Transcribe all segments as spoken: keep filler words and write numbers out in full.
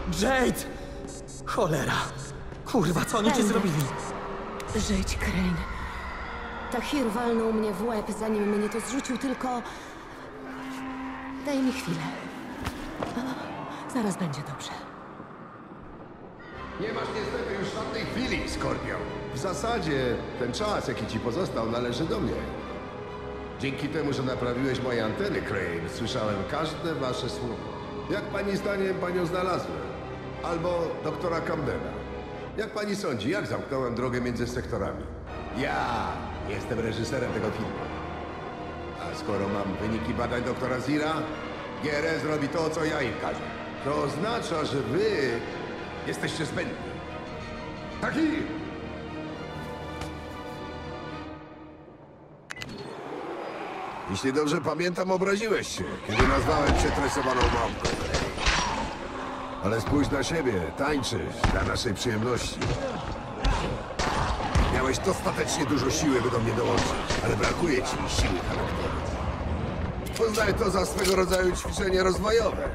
Jade! Cholera! Kurwa, co oni ci zrobili? Żyć, Crane. Tahir walnął mnie w łeb, zanim mnie to zrzucił, tylko... Daj mi chwilę. O, zaraz będzie dobrze. Nie masz niestety już żadnej chwili, Skorpio. W zasadzie ten czas, jaki ci pozostał, należy do mnie. Dzięki temu, że naprawiłeś moje anteny, Crane, słyszałem każde wasze słowo. Jak pani zdaniem panią znalazłem? Albo doktora Camdena. Jak pani sądzi, jak zamknąłem drogę między sektorami? Ja jestem reżyserem tego filmu. A skoro mam wyniki badań doktora Zira, G R S robi to, co ja im każę. To oznacza, że wy jesteście zbędni. Taki! Jeśli dobrze pamiętam, obraziłeś się, kiedy nazwałem cię tresowaną małpką. Ale spójrz na siebie, tańczysz dla naszej przyjemności. Miałeś dostatecznie dużo siły, by do mnie dołączyć, ale brakuje ci siły charakteru. Uznaj to za swego rodzaju ćwiczenie rozwojowe.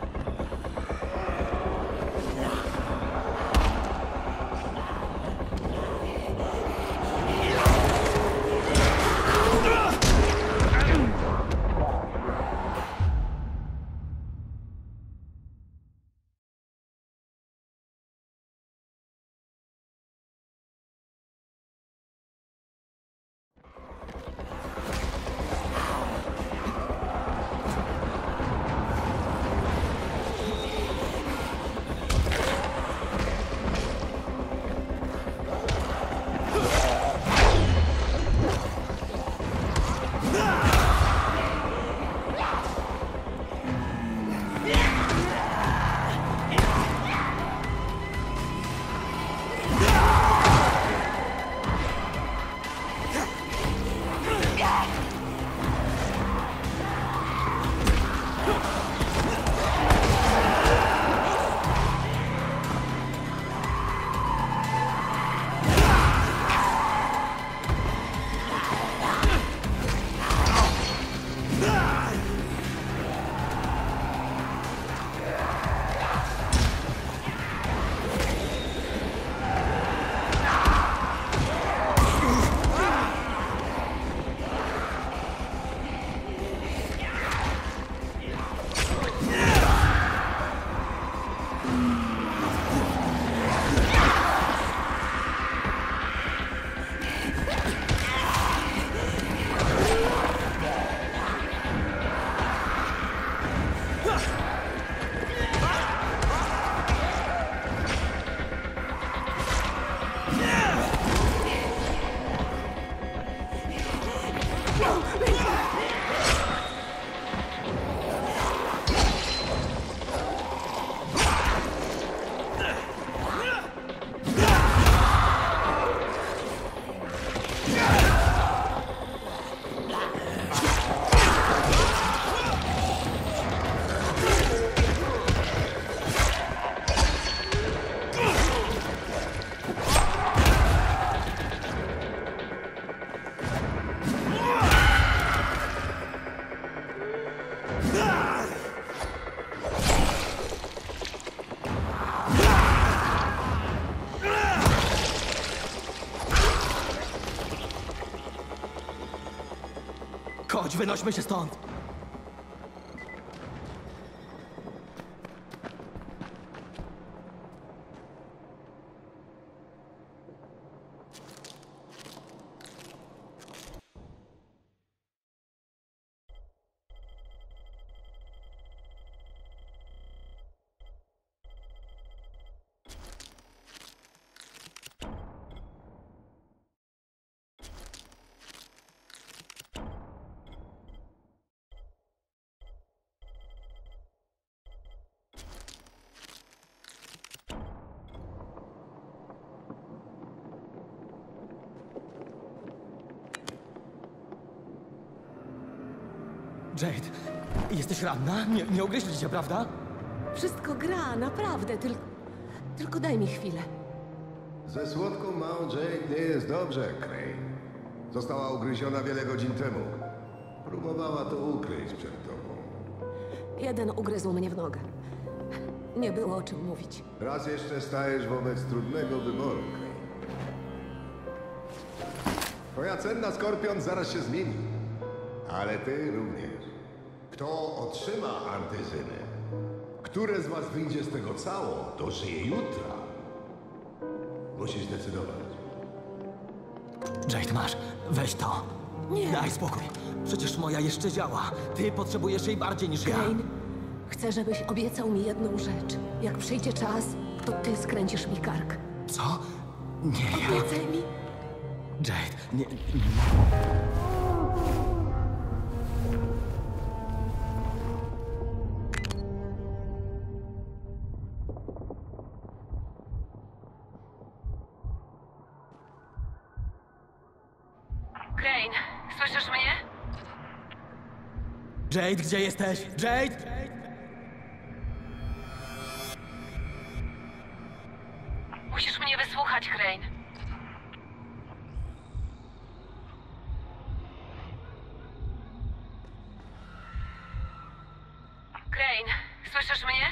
Chodź, wynośmy się stąd! Jade, jesteś ranna? Nie, nie ugryźli cię, prawda? Wszystko gra, naprawdę, tylko... Tylko daj mi chwilę. Ze słodką małą Jade nie jest dobrze, Crane. Została ugryziona wiele godzin temu. Próbowała to ukryć przed tobą. Jeden ugryzł mnie w nogę. Nie było o czym mówić. Raz jeszcze stajesz wobec trudnego wyboru, Crane. Twoja cenna Skorpion zaraz się zmieni. Ale ty również. Kto otrzyma antyzynę? Które z was wyjdzie z tego cało, dożyje jutra? Musisz decydować. Jade, masz. Weź to. Nie. Daj spokój. Przecież moja jeszcze działa. Ty potrzebujesz jej bardziej niż ja. Crane, chcę, żebyś obiecał mi jedną rzecz. Jak przyjdzie czas, to ty skręcisz mi kark. Co? Nie, ja... Obiecaj mi. Jade, nie... nie. Crane, słyszysz mnie? Jade, gdzie jesteś? Jade! Musisz mnie wysłuchać, Crane. Crane, słyszysz mnie?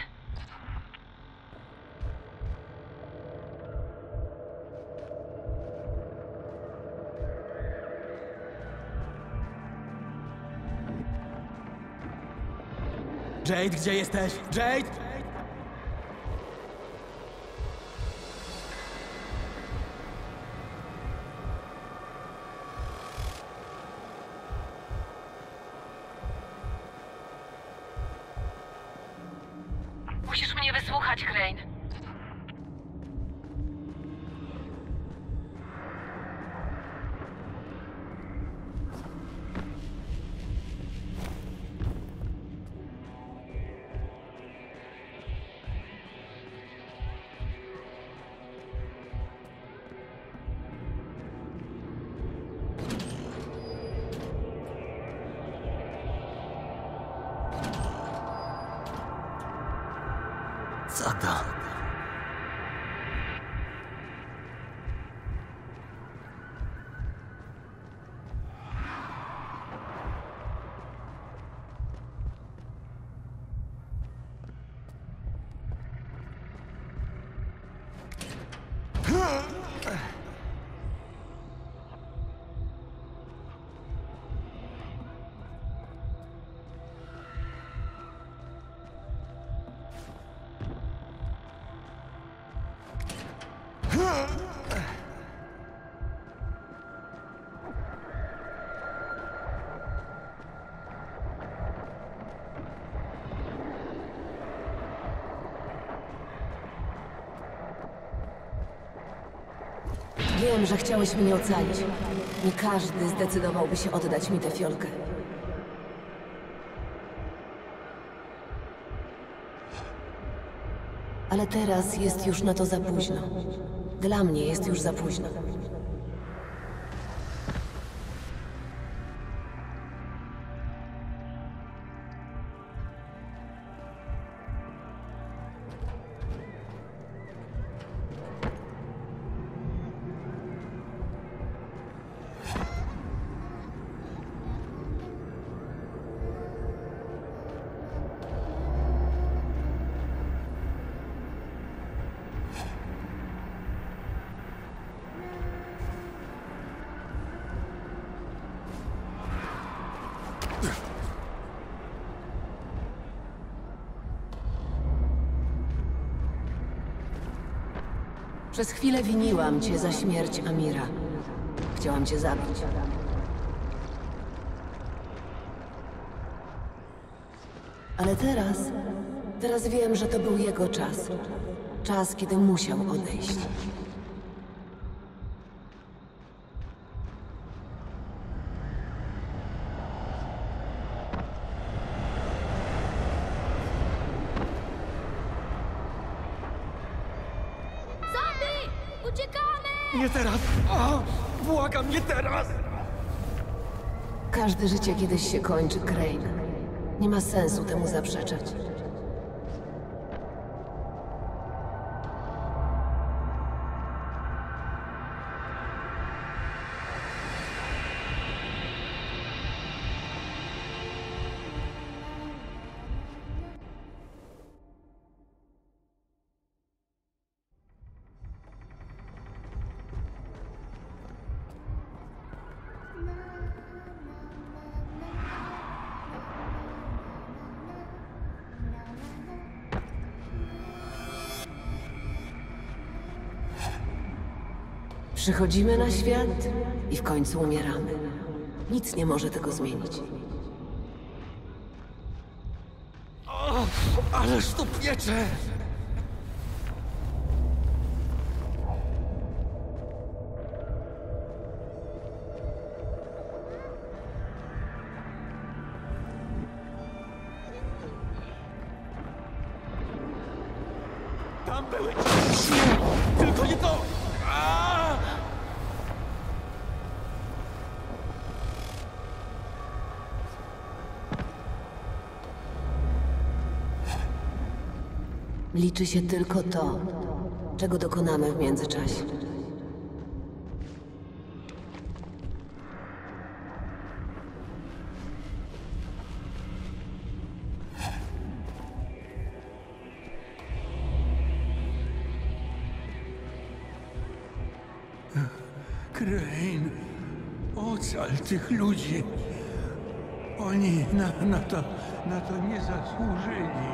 Jade, gdzie jesteś? Jade! Musisz mnie wysłuchać, Crane. Co to? Wiem, że chciałeś mnie ocalić. Nie każdy zdecydowałby się oddać mi tę fiolkę. Ale teraz jest już na to za późno. Dla mnie jest już za późno. Przez chwilę winiłam cię za śmierć Amira. Chciałam cię zabić. Ale teraz... Teraz wiem, że to był jego czas. Czas, kiedy musiał odejść. Zombie! Uciekamy! Nie teraz! O, błagam, nie teraz! Każde życie kiedyś się kończy, Crane. Nie ma sensu temu zaprzeczać. Przychodzimy na świat i w końcu umieramy. Nic nie może tego zmienić. O, ależ to piecze! Tam były... Nie! Tylko nie to! A! Liczy się tylko to, czego dokonamy w międzyczasie. Crane, ocal tych ludzi. Oni na, na, to, na to nie zasłużyli.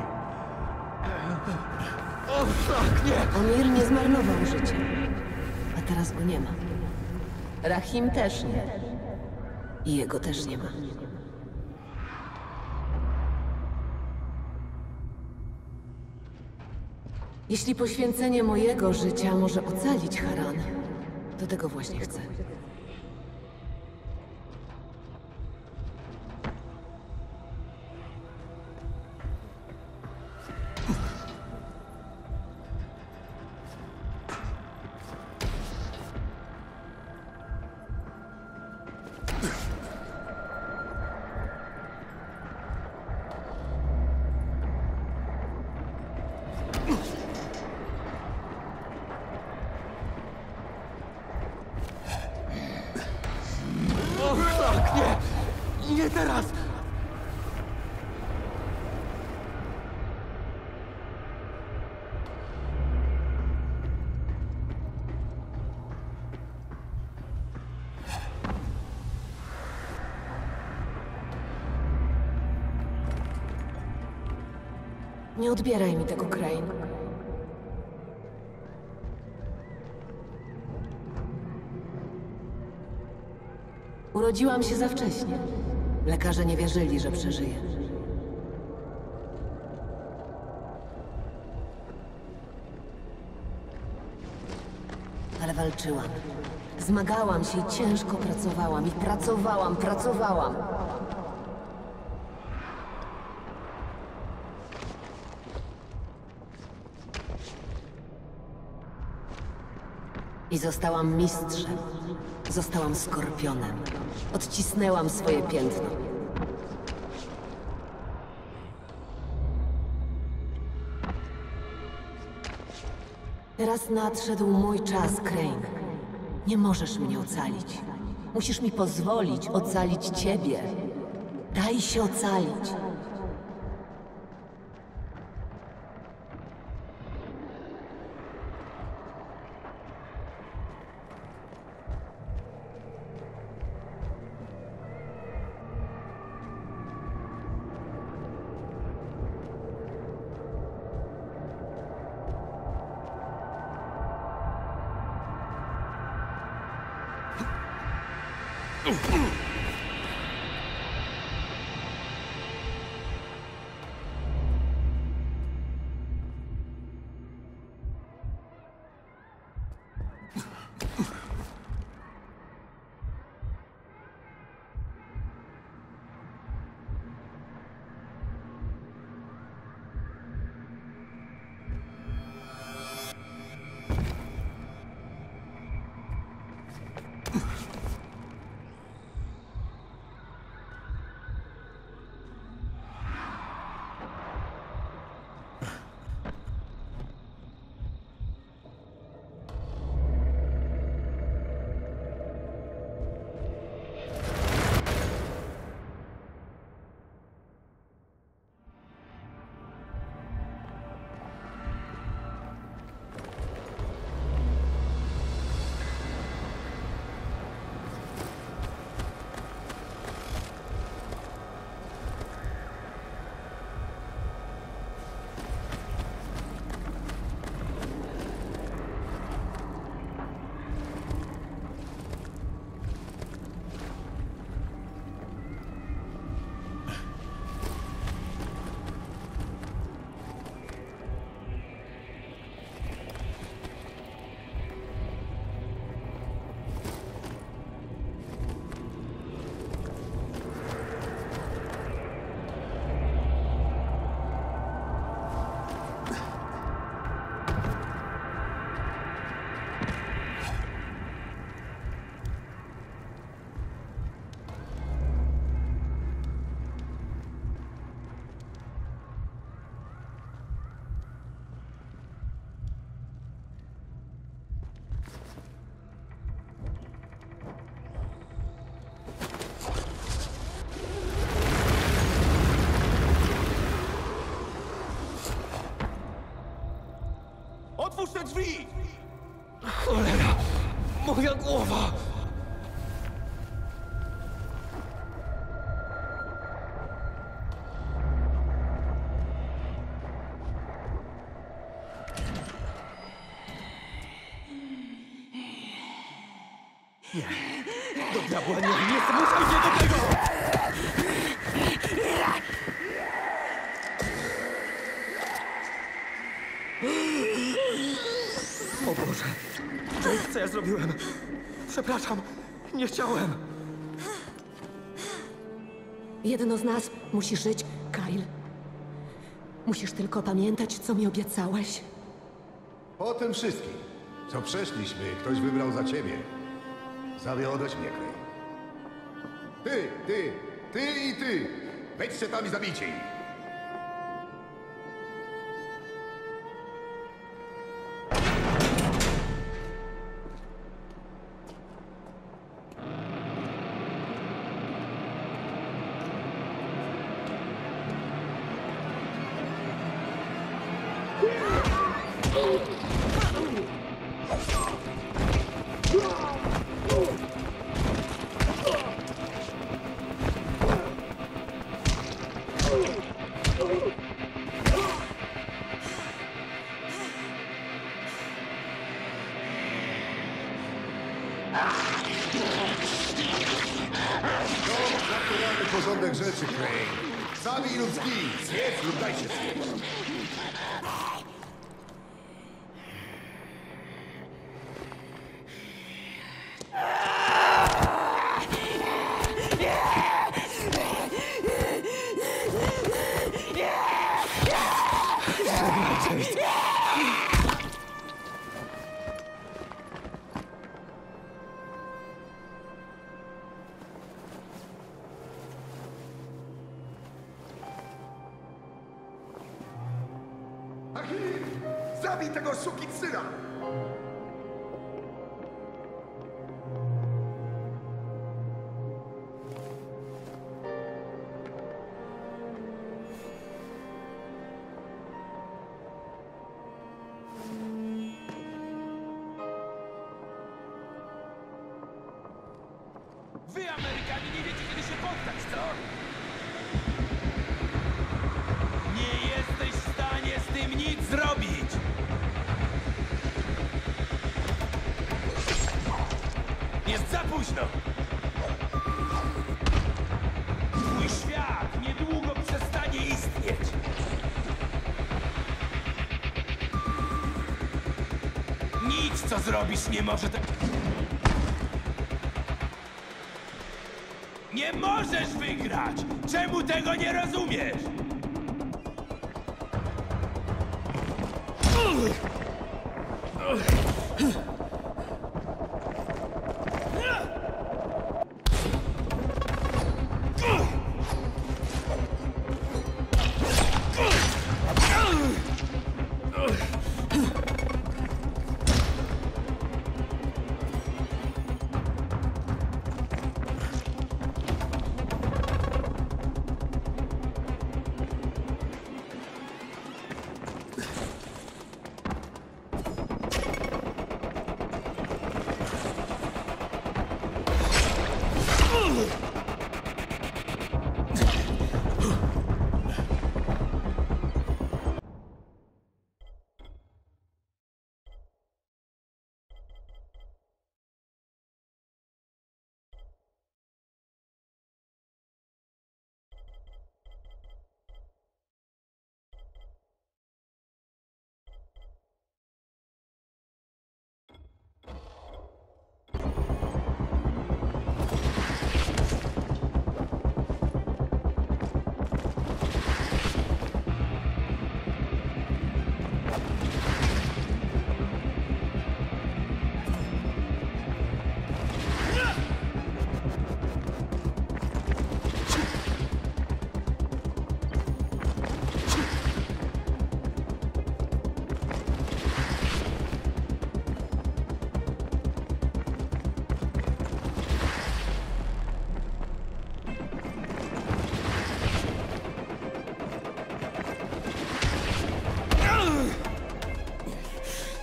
O, tak, nie! Amir nie zmarnował życia, a teraz go nie ma. Rahim też nie. I jego też nie ma. Jeśli poświęcenie mojego życia może ocalić Haran, to tego właśnie chcę. O, tak, nie! Nie teraz! Nie odbieraj mi tego, Crane. Urodziłam się za wcześnie. Lekarze nie wierzyli, że przeżyję. Ale walczyłam. Zmagałam się i ciężko pracowałam. I pracowałam, pracowałam. I zostałam mistrzem. Zostałam skorpionem. Odcisnęłam swoje piętno. Teraz nadszedł mój czas, Crane. Nie możesz mnie ocalić. Musisz mi pozwolić ocalić ciebie. Daj się ocalić. Otwórz te drzwi! Cholera! Moja głowa! Nie. Do diabła nie, nie zmuszaj mnie do tego! O Boże! Jake, co ja zrobiłem? Przepraszam, nie chciałem. Jedno z nas musi żyć, Kyle. Musisz tylko pamiętać, co mi obiecałeś. Po tym wszystkim, co przeszliśmy, ktoś wybrał za ciebie. Zawiodłeś mnie, Crane. Ty, ty, ty i ty! Wejdźcie tam i zabijcie ich! Naturalny porządek rzeczy, Crane. Zabij lub zgij, zjedz lub daj się zjeść. Achille! Zabij tego sukicyna! Wy, Amerykanie, nie wiecie, kiedy się poddać, co? Nie jesteś w stanie z tym nic zrobić! Jest za późno! Twój świat niedługo przestanie istnieć! Nic, co zrobisz, nie może te... Nie możesz wygrać! Czemu tego nie rozumiesz?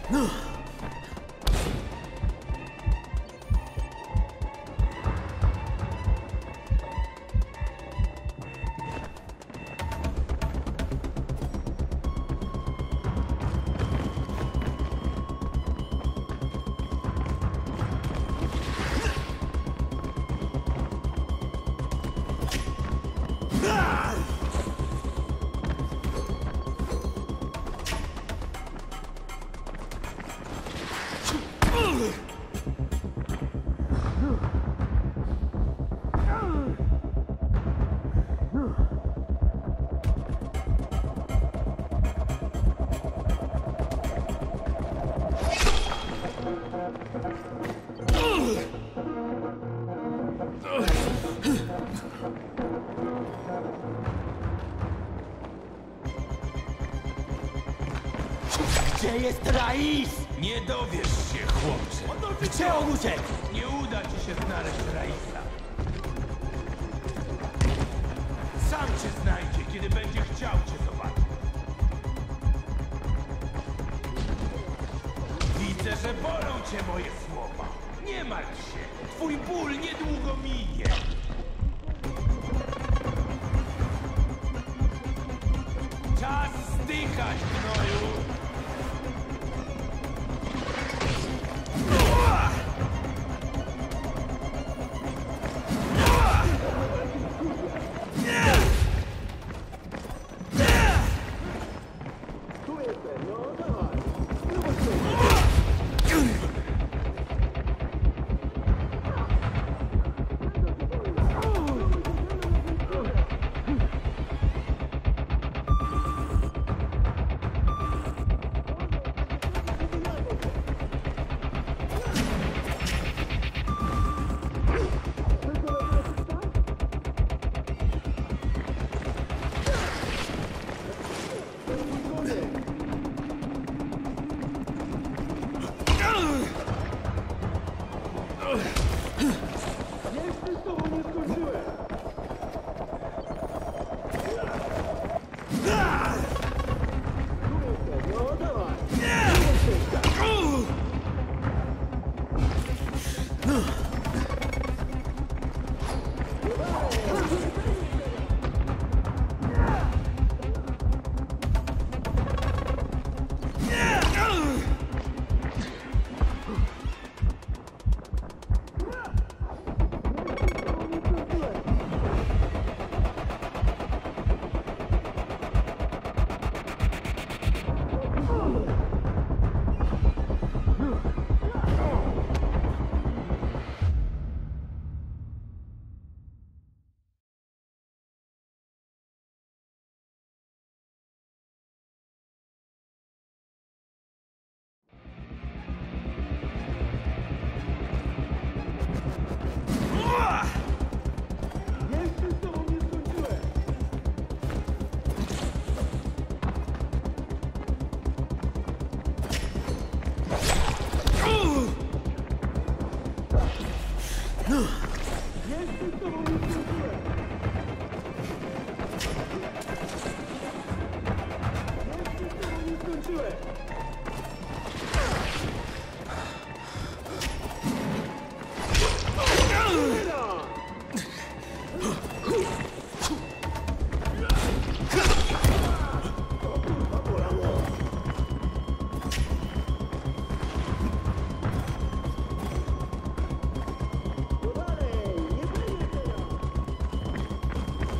Gdzie jest Rais? Nie dowiesz się, chłopcze. Gdzie on uciekł? Nie uda ci się znaleźć Raisa. Sam cię znajdzie, kiedy będzie chciał cię zobaczyć. Widzę, że bolą cię moje słowa. Nie martw się. Twój ból niedługo minie. Czas zdychać, gnoju.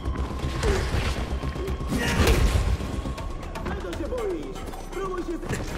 Czego się boisz? Spróbuj się...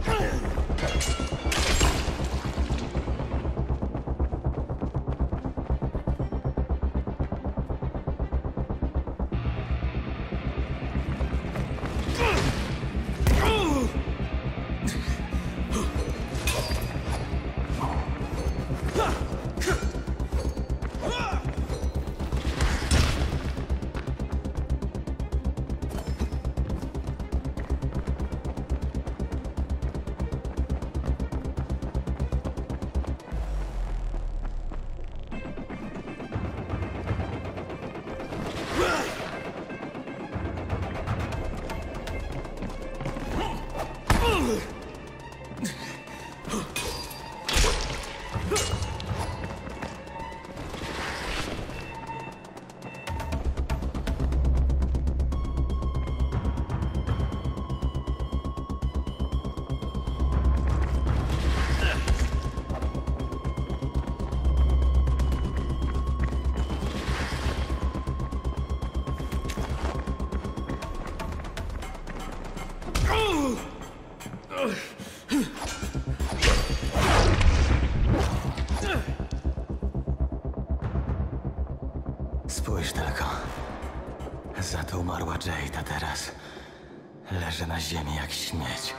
Spójrz tylko. Za to umarła Jade, a teraz leży na ziemi jak śmieć.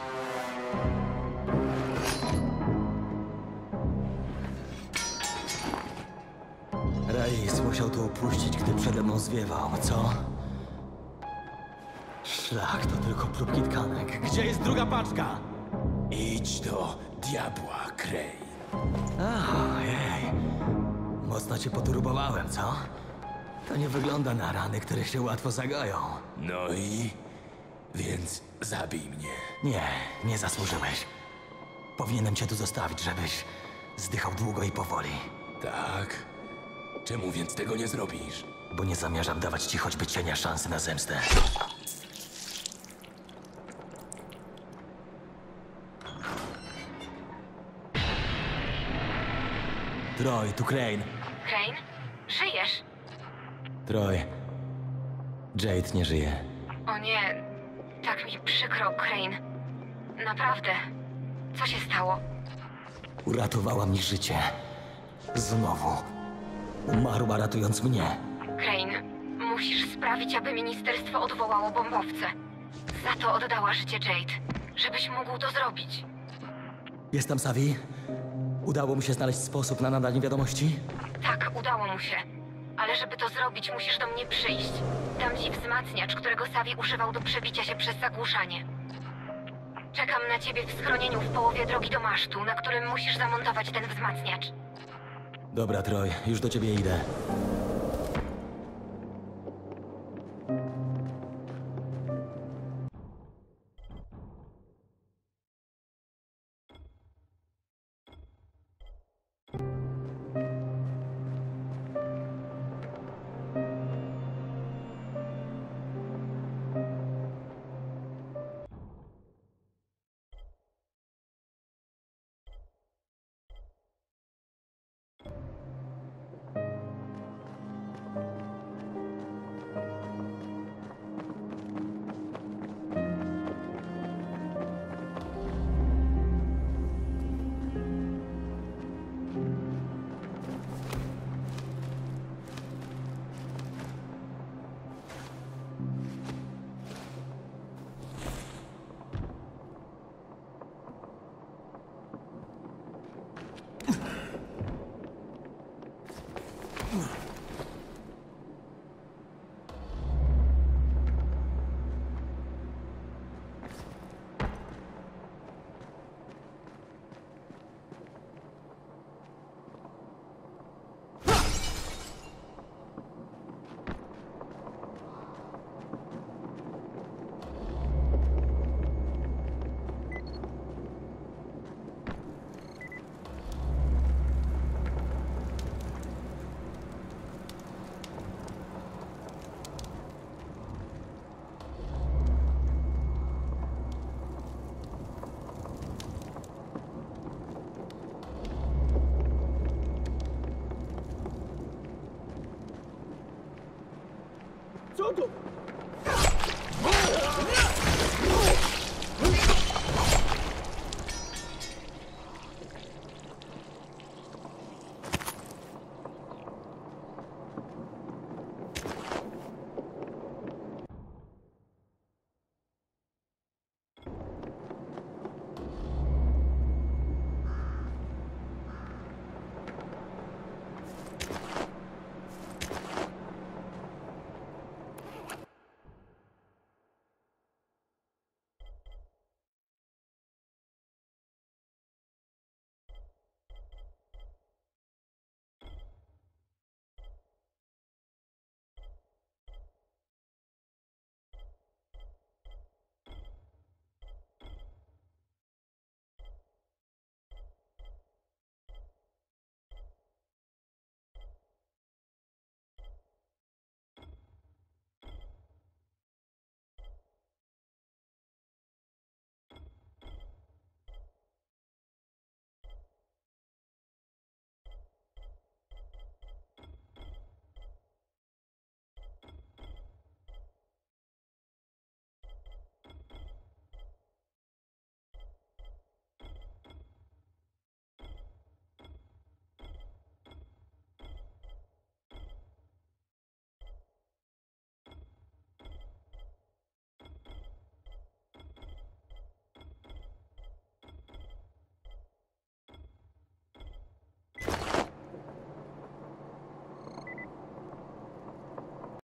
Rais musiał to opuścić, gdy przede mną zwiewał, co? Szlak, to tylko próbki tkanek. Gdzie jest druga paczka? Idź do diabła, Crane. Ojej, mocno cię poturbowałem, co? To nie wygląda na rany, które się łatwo zagoją. No i... Więc zabij mnie. Nie, nie zasłużyłeś. Powinienem cię tu zostawić, żebyś zdychał długo i powoli. Tak? Czemu więc tego nie zrobisz? Bo nie zamierzam dawać ci choćby cienia szansy na zemstę. Troy, tu Crane. Crane? Żyjesz? Troy. Jade nie żyje. O nie, tak mi przykro, Crane. Naprawdę. Co się stało? Uratowała mi życie. Znowu. Umarła ratując mnie. Crane, musisz sprawić, aby ministerstwo odwołało bombowce. Za to oddała życie Jade. Żebyś mógł to zrobić. Jest tam Savi? Udało mu się znaleźć sposób na nadanie wiadomości? Tak, udało mu się. Ale żeby to zrobić, musisz do mnie przyjść. Dam ci wzmacniacz, którego Savi używał do przebicia się przez zagłuszanie. Czekam na ciebie w schronieniu w połowie drogi do masztu, na którym musisz zamontować ten wzmacniacz. Dobra, Troy, już do ciebie idę.